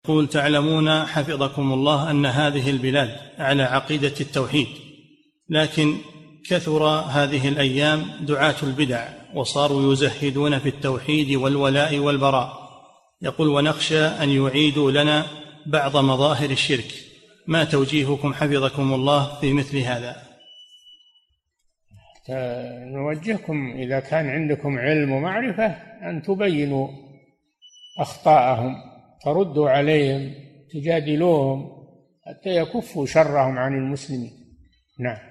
يقول: تعلمون حفظكم الله أن هذه البلاد على عقيدة التوحيد، لكن كثر هذه الأيام دعاة البدع وصاروا يزهدون في التوحيد والولاء والبراء. يقول: ونخشى أن يعيدوا لنا بعض مظاهر الشرك، ما توجيهكم حفظكم الله في مثل هذا؟ نوجهكم إذا كان عندكم علم ومعرفة أن تبينوا أخطاءهم، تردوا عليهم، تجادلوهم حتى يكفوا شرهم عن المسلمين. نعم.